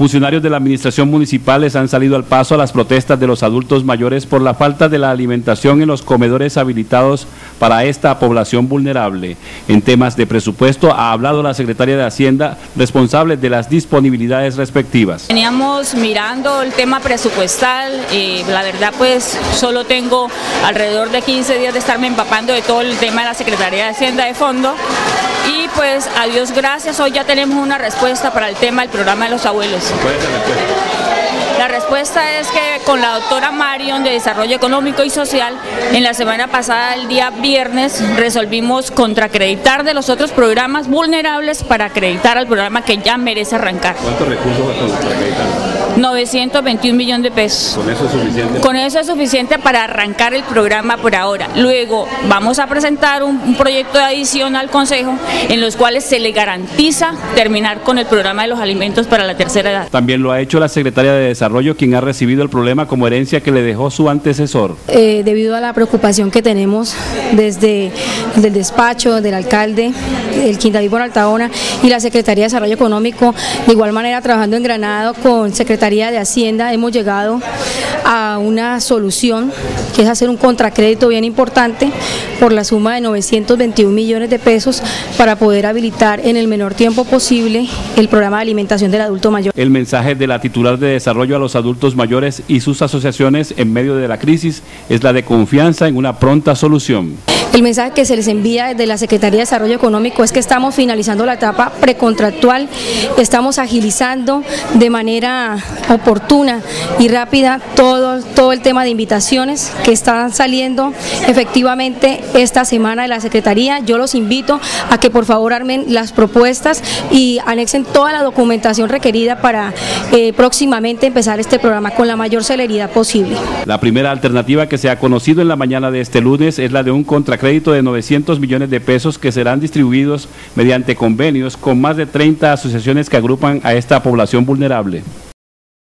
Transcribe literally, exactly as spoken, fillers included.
Funcionarios de la administración municipal les han salido al paso a las protestas de los adultos mayores por la falta de la alimentación en los comedores habilitados para esta población vulnerable. En temas de presupuesto ha hablado la secretaria de Hacienda, responsable de las disponibilidades respectivas. Veníamos mirando el tema presupuestal, eh, la verdad pues solo tengo alrededor de quince días de estarme empapando de todo el tema de la Secretaría de Hacienda de fondo y pues a Dios gracias hoy ya tenemos una respuesta para el tema del programa de los abuelos. ¿Cuál es la respuesta? La respuesta es que con la doctora Marion de Desarrollo Económico y Social, en la semana pasada, el día viernes, resolvimos contraacreditar de los otros programas vulnerables para acreditar al programa que ya merece arrancar. ¿Cuántos recursos va para acreditar? novecientos veintiún millones de pesos. ¿Con eso es suficiente? Con eso es suficiente para arrancar el programa por ahora. Luego vamos a presentar un, un proyecto de adición al Consejo en los cuales se le garantiza terminar con el programa de los alimentos para la tercera edad. También lo ha hecho la secretaria de Desarrollo, quien ha recibido el problema como herencia que le dejó su antecesor. Eh, debido a la preocupación que tenemos desde el despacho del alcalde, el Quindaví por Altahona y la Secretaría de Desarrollo Económico, de igual manera trabajando en Granado con Secretaría de Hacienda, hemos llegado a una solución que es hacer un contracrédito bien importante por la suma de novecientos veintiún millones de pesos para poder habilitar en el menor tiempo posible el programa de alimentación del adulto mayor. El mensaje de la titular de Desarrollo a los adultos mayores y sus asociaciones en medio de la crisis es la de confianza en una pronta solución. El mensaje que se les envía desde la Secretaría de Desarrollo Económico es que estamos finalizando la etapa precontractual, estamos agilizando de manera oportuna y rápida todo, todo el tema de invitaciones que están saliendo efectivamente esta semana de la Secretaría. Yo los invito a que por favor armen las propuestas y anexen toda la documentación requerida para eh, próximamente empezar este programa con la mayor celeridad posible. La primera alternativa que se ha conocido en la mañana de este lunes es la de un contracrédito crédito de novecientos millones de pesos que serán distribuidos mediante convenios con más de treinta asociaciones que agrupan a esta población vulnerable.